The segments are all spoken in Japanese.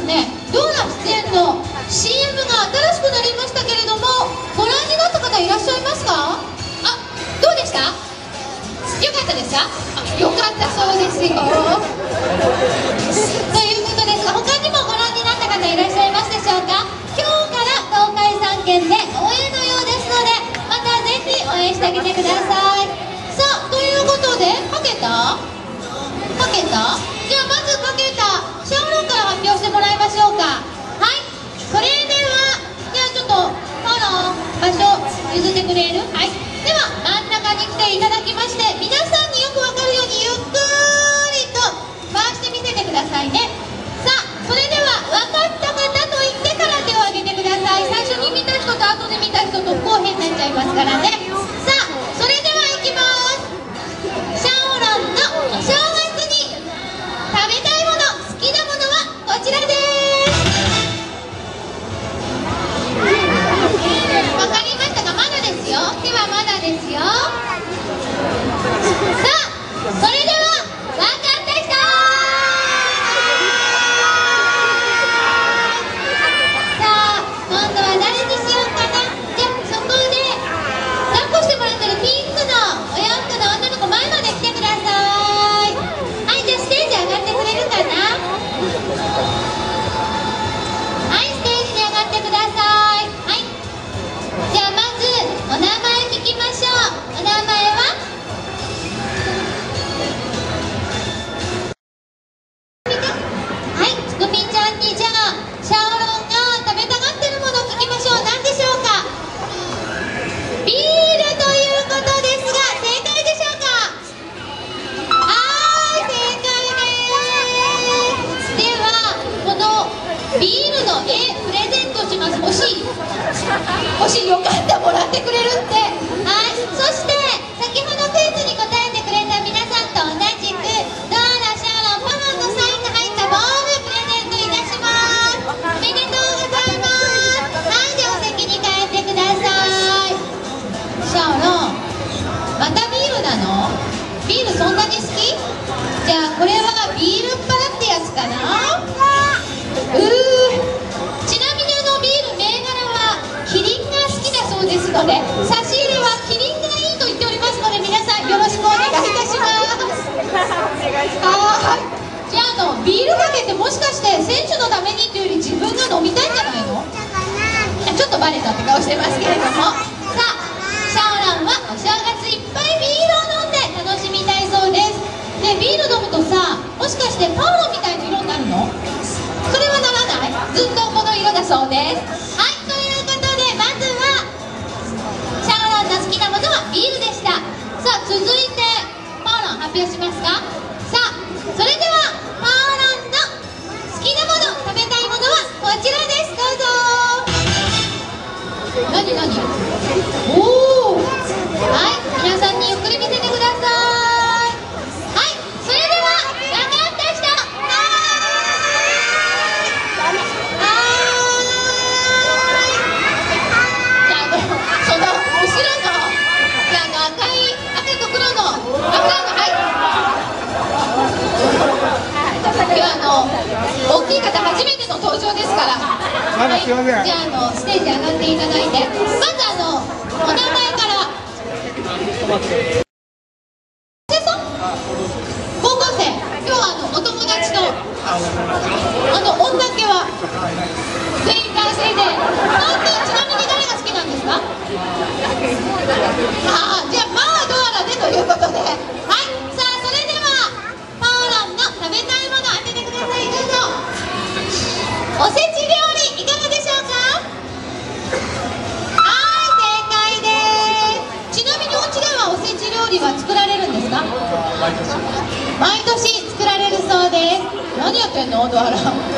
ね、ドーラ出演の CM が新しくなりましたけれども、ご覧になった方いらっしゃいますか？あ、どうでした？よかったですか？よかったそうですよ。ということですが、他にもご覧になった方いらっしゃいますでしょうか？今日から東海3県で応援のようですので、またぜひ応援してあげてください。さあ、ということで、かけた？じゃあまずかけたシャオロンから発表してもらいましょうか。はい、それでは、じゃあちょっと場所譲ってくれる？はい、では真ん中に来ていただきまして、皆さんによくわかるようにゆっくりと回してみせてくださいね。さあ、それでは分かった方と言ってから手を挙げてください。最初に見た人と後で見た人と不公平になっちゃいますからね。さあ、それではいきます。シャオロンのお正月に食べたいもの、好きなものはこちらです。わかりましたか？まだですよ。ではまだですよ。さあ、それでは分かった人、さあ、今度は誰にしようかな。じゃあそこで抱っこしてもらってるピンクのお洋服の女の子、前まで来てください。はい、じゃあステージ上がってくれるかな。はい、ステージに上がってください。はい、じゃあまずお名前聞きましょう。お名前は？はい、つくみちゃんに、じゃあシャオロンが食べたがってるものを聞きましょう。何でしょうか？ビールということですが、正解でしょうか？はい、正解です。ではこのビールの絵プレゼントします。欲しい、よかった、もらってくれるって。はい、そして先ほどクイズに答えてくれた皆さんと同じくドーラ、シャオロン、パマンのサインが入ったボールプレゼントいたします。おめでとうございます。はい、でお席に帰ってください。シャオロン、またビールなの？ビールそんなに好き？じゃあこれはビールっ腹ってやつかな？ちなみにビール銘柄はキリンが好きだそうですので、差し入れはキリンがいいと言っておりますので、皆さんよろしくお願いいたします。はい、じゃあビールかけってもしかして選手のためにっていうより自分が飲みたいんじゃないの？ちょっとバレたって顔してますけれども、さあ、シャオランはお正月いっぱいビールを飲んで楽しみたいそうです。で、ビール飲むとさ、もしかしてパウロみたいな色になるの？それはならない？ずっとこの色だそうです。はい、ということでまずはシャオロンの好きなものはビールでした。さあ、続いてパウロン発表しますか？さあ、それではパウロンの好きなもの、食べたいものはこちらです。どうぞ。何？おお、はい、皆さんにゆっくり見せてください。はい、それでは分かった人、その後ろの赤と黒の今日大きい方初めての登場ですから、はい、じゃあステージ上がっていただいて、まずお名前から。高校生、今日はお友達と女っ気は全員男性で、ちなみに誰が好きなんですか？じゃあまあドアラでということで、はい、さあそれではパオロンの食べたいもの当ててください。どうぞ。おせち料理いかがでしょうか？はい、正解です。ちなみにお家ではおせち料理は作られるんですか？毎年作られるそうです。何やってんのドアラ。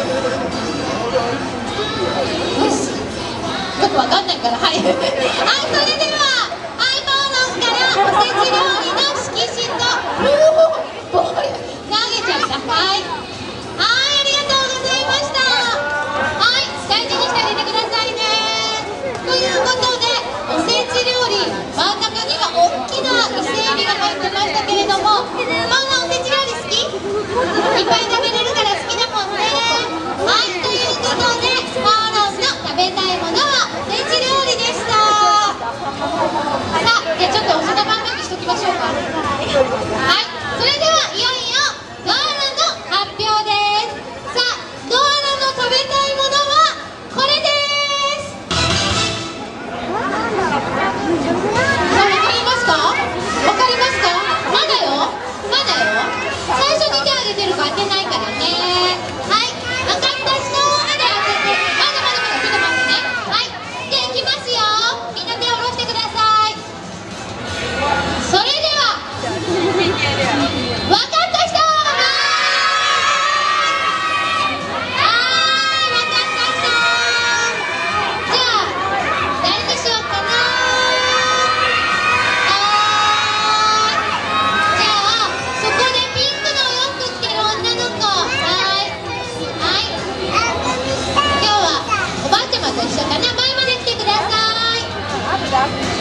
よくわかんないから、はい。はい、それではパオロンからおせち料理の色紙とボール投げちゃった。はい、ありがとうございました。はい、大事にしてあげてくださいね。ということでおせち料理、真ん中には大きな伊勢海老が入ってましたけれども、パオロンおせち料理好き？いっぱい食べれるから好きだもんね。はい、という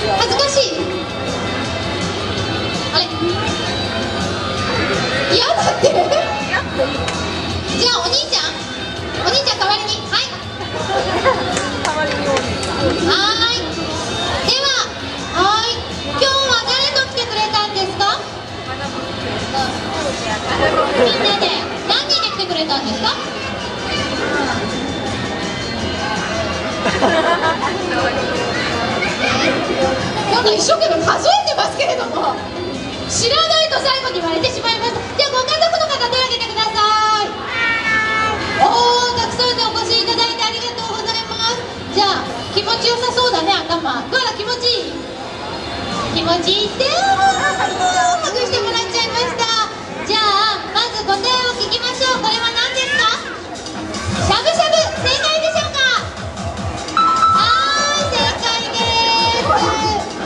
恥ずかしい。あれ嫌だってじゃあお兄ちゃん代わりに、はいはい、では、はい、今日は誰と来てくれたんですか？みんなで何人で来てくれたんですか？なんか一生懸命数えてますけれども、知らないと最後に言われてしまいました。じゃあご家族の方手を挙げてください。おー、たくさんでお越しいただいてありがとうございます。じゃあ気持ちよさそうだね、頭。どうだ、気持ちいい？気持ちいいって、ハグしてもらっちゃいました。じゃあまず答えを聞きましょう。これは何ですか？しゃぶしゃぶ、正解でしょうか？はーい、正解です。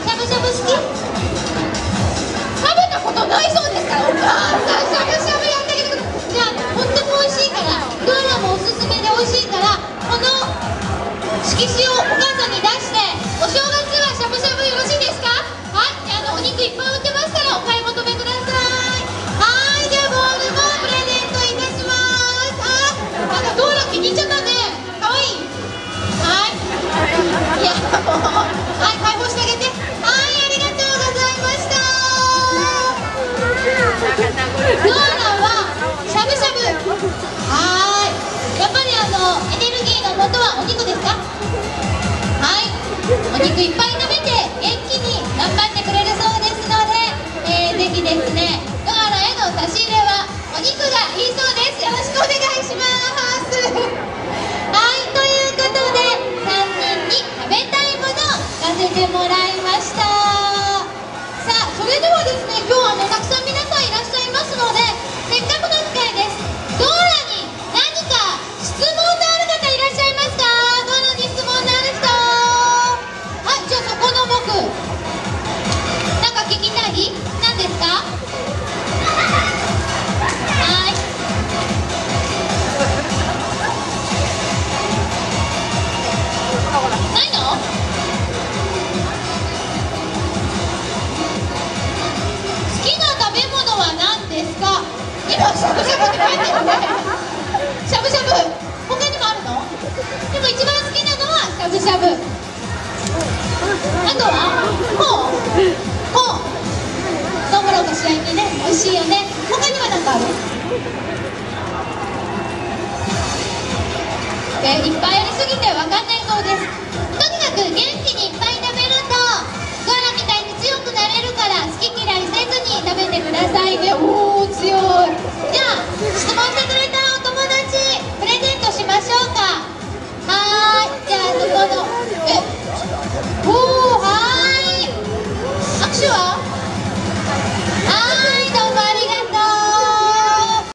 しゃぶしゃぶ好き？食べたことないそうですから、お母さんしゃぶしゃぶやってあげてください。じゃあとっても美味しいから、ドラもおすすめで美味しいから、この色紙をお母さんに出して、お正月はしゃぶしゃぶよろしいですか？はい、じゃあお肉いっぱい売ってますからお買い求めください。はい、じゃあボールもプレゼントいたします。あ、なんかドーラ気に入っちゃったね。かわいい。はい、いやもう、はい、解放してあげて。はい、ありがとうございました。ドーラはしゃぶしゃぶ。はい、やっぱりエネルギーの元はお肉ですか？はい、お肉いっぱい食べて元気に頑張ってくれるそうですので、ぜひですね、ドアラへの差し入れはお肉がいいそうです。よろしくお願いしますはい、ということで3人に食べたいものを聞かせてもらいました。さあ、それではですね、今日たくさん皆さんいらっしゃいますので、せっかくの機会です。ドーラに何か質問のある方いらっしゃいますか？ドーラに質問のある人。はい、じゃあそこの僕、なんか聞きたい？何ですか？はい。ないの？好きな食べ物は何ですか？今しゃぶしゃぶって書いてるねしゃぶしゃぶ、他にもあるの？でも一番好きなのはしゃぶしゃぶ。あとはほうトウモロコシ焼いてね、美味しいよね。他には何かある？いっぱいありすぎて分かんないそうです。とにかく元気にいっぱい食べるとドアラみたいに強くなれるから、好き嫌いせずに食べてくださいね。おー、強い。じゃあ質問して